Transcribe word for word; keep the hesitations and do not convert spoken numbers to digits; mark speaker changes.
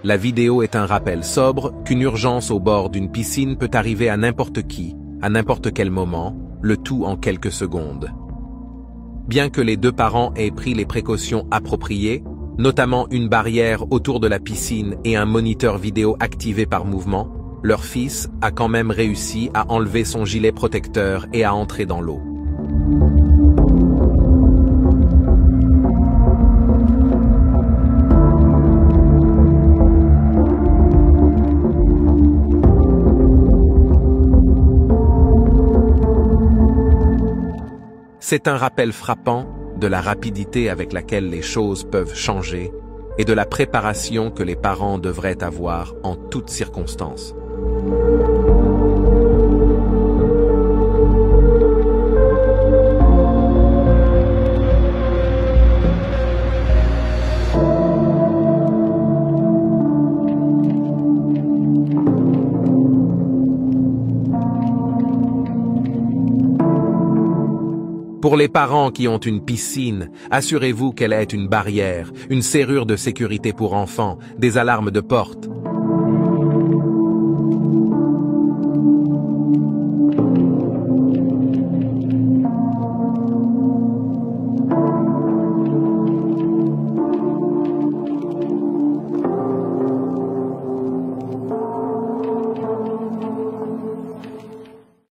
Speaker 1: La vidéo est un rappel sobre qu'une urgence au bord d'une piscine peut arriver à n'importe qui, à n'importe quel moment, le tout en quelques secondes. Bien que les deux parents aient pris les précautions appropriées, notamment une barrière autour de la piscine et un moniteur vidéo activé par mouvement, leur fils a quand même réussi à enlever son gilet protecteur et à entrer dans l'eau. C'est un rappel frappant de la rapidité avec laquelle les choses peuvent changer et de la préparation que les parents devraient avoir en toutes circonstances. Pour les parents qui ont une piscine, assurez-vous qu'elle ait une barrière, une serrure de sécurité pour enfants, des alarmes de porte,